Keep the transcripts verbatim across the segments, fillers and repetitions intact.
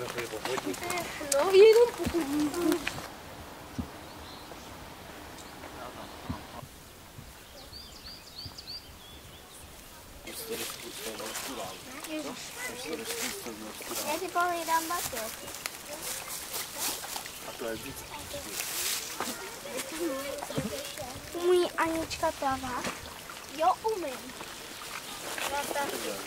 No, jenom po chodníku. Já si pohlídám batěk. A to je víc. Umí Anička plavat? Jo, umím. No tak.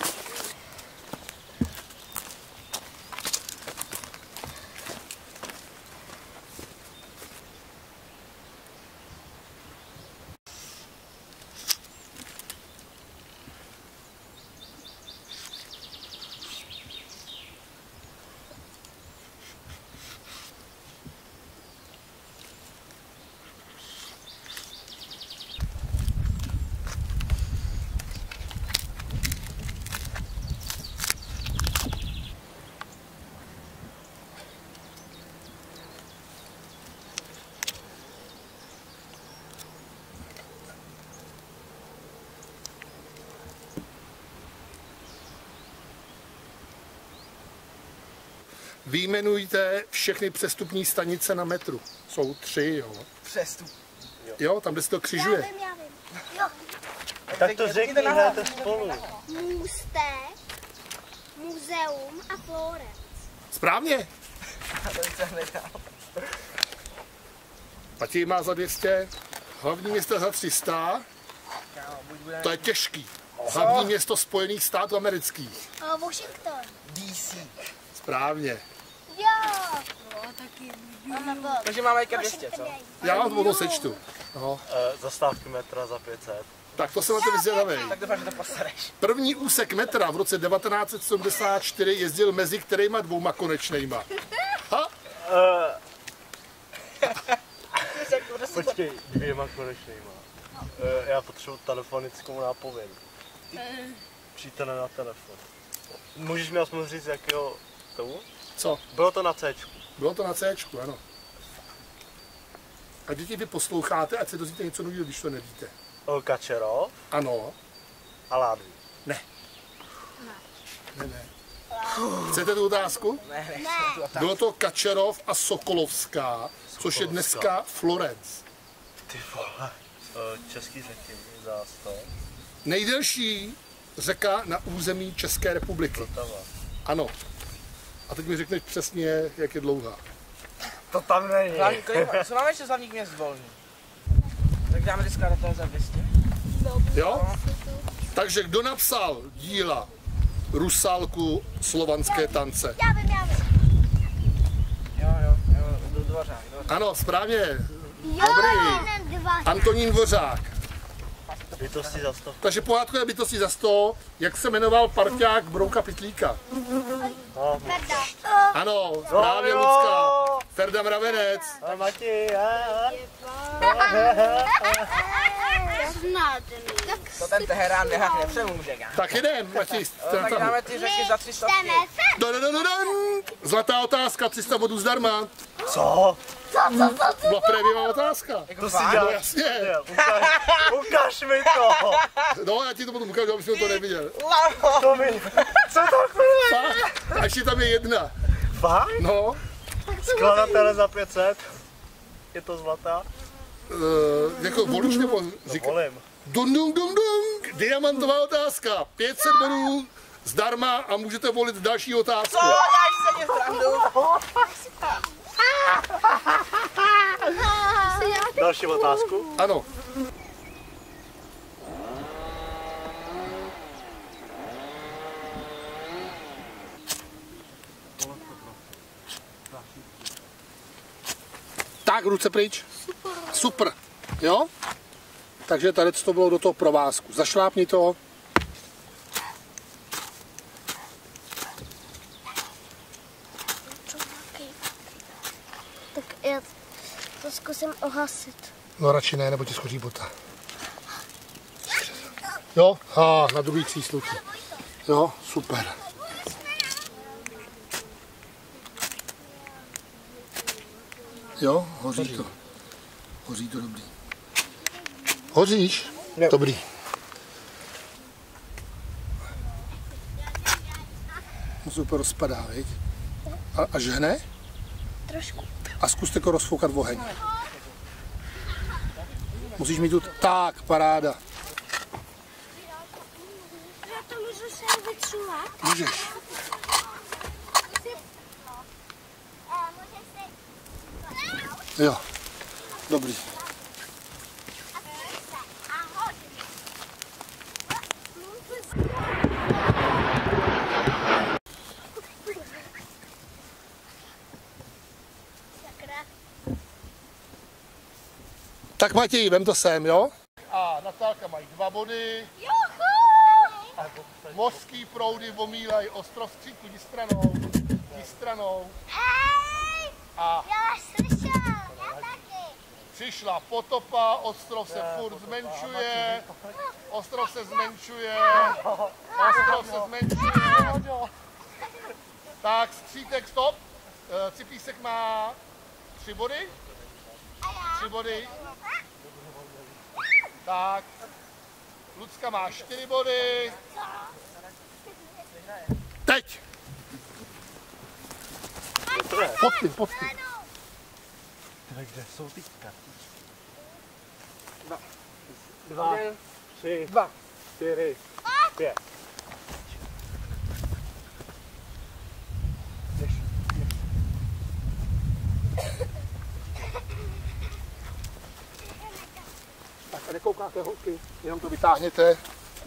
Vyjmenujte všechny přestupní stanice na metru. Jsou tři, jo. Přestup. Jo, jo tam, kde se to křižuje. Já vím, já vím. Jo. Tak to řekni, hrajete spolu. Můstek, muzeum a Florence. Správně. Matěj má za dvě stě, hlavní město za tři sta. To je těžký. Hlavní město Spojených států amerických. O, Washington. D C. Správně. Jo. No, taky. Takže máme jaka dvě stě, co? Já vám to potom sečtu. No. E, zastávky metra za pět set. Tak to jsem na to vyzvědavej. Tak doufám, že to posereš. První úsek metra v roce devatenáct set sedmdesát čtyři jezdil mezi kterýma dvouma konečnejma. Ha? E, počkej, dvěma konečnýma. E, já potřebuji telefonickou nápověď. Přítele na telefon. Můžeš mi aspoň říct, jakého tomu? Co? Bylo to na Cčku. Bylo to na Cčku, ano. A děti, vy posloucháte, ať se dozvíte něco nového, když to nevíte. O, Kačerov Ano. a Ládví. Ne. Ne, ne. Chcete tu otázku? Ne, ne. Ne. Bylo to Kačerov a Sokolovská, což je dneska Florence. Ty vole. E, český řeky za sto. Nejdelší řeka na území České republiky. Vltava. Ano. A teď mi řekneš přesně, jak je dlouhá. To tam není. Hlavní, kolik, co máme ještě z hlavních měst volný? Tak dáme dneska do toho za dvě stě. Jo? Takže kdo napsal díla Rusálku slovanské tance? Já vím, já vím. Jo, jo, jo, do Dvořák. Ano, správně. Jo, Dobrý. jeden, dva. Antonín Dvořák. Bytosti za sto. Takže pohádkové bytosti za sto. Jak se jmenoval parťák Brouka Pytlíka? No, Ferda. Ano, správně jo. Lucka. Ferda Mravenec. a Matěj, a, a. Znáte mě. To ten Teherán nehák nepřemůže, ká. Tak jdem, Matěj. Tak dáme ty řeky za tři stovky. Jdeme se. Dan, dan, dan, dan. Zlatá otázka, tři sta bodů zdarma. Co? Byla prémiová otázka. Jako To si fakt? No dělá. jasně. Ukaž, ukaž mi to. No, já ti to potom ukážu, abys to neviděl. To mi. Co to chvíli? Fakt? A ještě tam je jedna. Fakt? No, Skladatele za pět set. Je to zlatá? uh, jako volíš nebo říká? Volím. Dun, dun, dun, dun. Diamantová otázka. pět set bodů zdarma a můžete volit další otázku. Co? Dáš se mě srandu? Další otázku. Ano. Tak, ruce pryč. Super. Jo? Takže tady to bylo do toho provázku. Zašlápni to. Tak já to zkusím ohasit. No radši ne, nebo ti schoří bota. Jo? A na druhý třísluky. Jo, super. Jo, hoří to. Hoří to dobrý. Hoříš? Jo. Dobrý. Super rozpadá, viď? A, a žhne? Trošku. A zkuste jako rozfoukat oheň. Musíš mít tu... Tak, paráda. Já to můžu se vyčulat. Můžeš. Jo, dobrý. Tak Matěj, vem to sem, jo? A Natálka mají dva body. Mořský proudy omílají ostrov Stříku, jdi stranou, jdi stranou. A Já slyšel, já taky. přišla potopa, ostrov se furt zmenšuje, ostrov se zmenšuje, ostrov se zmenšuje. Tak, Střítek, stop. Cipísek má tři body. Tři body. Tak. Lucka má čtyři body. Teď. Pod tím, pod tím. Tak kde jsou ty kartičky? Dva. Dva. Tři. Dva. Čtyři. Pět. Tak a nekoukáte holky, jenom to vytáhněte.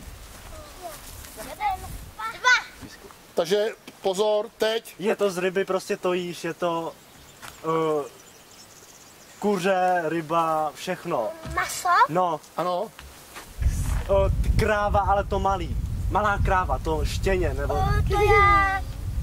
Dva. Takže pozor, teď. Je to z ryby, prostě to jíš, je to uh, kuře, ryba, všechno. Maso? No, Ano, uh, ty kráva, ale to malý. Malá kráva, to štěně, nebo... O, to já.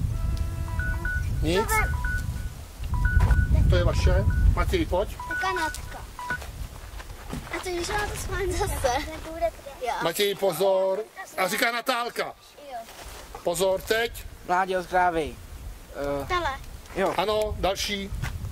nic. To je vaše. Matěj, pojď. Kanatka. A to když má to schválně zase. Jo. Matěj, pozor. A říká Natálka. Pozor, teď. Mládě od krávy. Uh, Tale. Ano, další.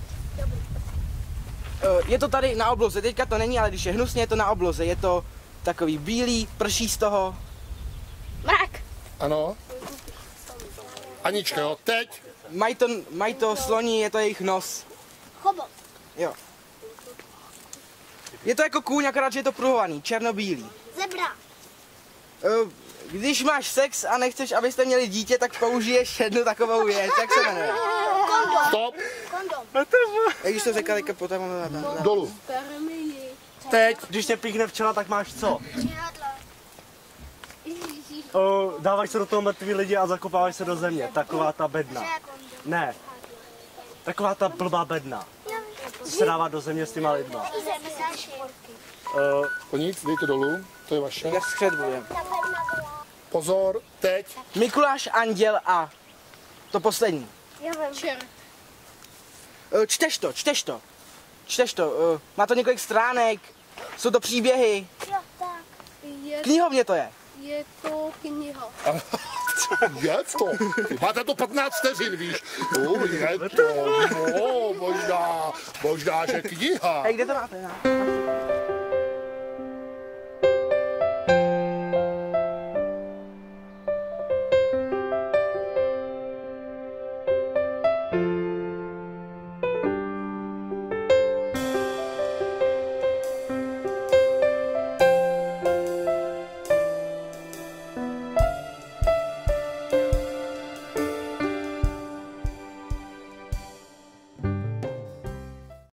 uh, je to tady na obloze, teďka to není, ale když je hnusně, je to na obloze. Je to takový bílý, prší z toho. Mrak. Ano. Anička, jo, teď. Mají to, mají to sloní, je to jejich nos. Chobot. Jo. Je to jako kůň, akorát, že je to pruhovaný, černobílý. Zebra. Uh, když máš sex a nechceš, abyste měli dítě, tak použiješ jednu takovou věc. Jak se jmenuje? Kondom. Stop. Kondom. Jak když to řekla, teďka potom... Dolů. Teď. Když tě píchne včela, tak máš co? Žihadlo. Uh, dáváš se do toho mrtví lidi a zakopáváš se do země. Taková ta bedna. Ne. Taková ta blbá bedna. Co se dává do země s těma lidma. Uh, To nic, dej to dolů. To je vaše. Jak skřet budem. Pozor, teď. Mikuláš, Anděl a to poslední. Čer. Uh, čteš to, čteš to. Čteš to. Uh, má to několik stránek, jsou to příběhy. Jo, tak. Je, Knihovně to je. je to kniha. Je to. Máte to patnáct vteřin, víš. No, je to. No, možná, možná, že kniha. Hej, kde to máte?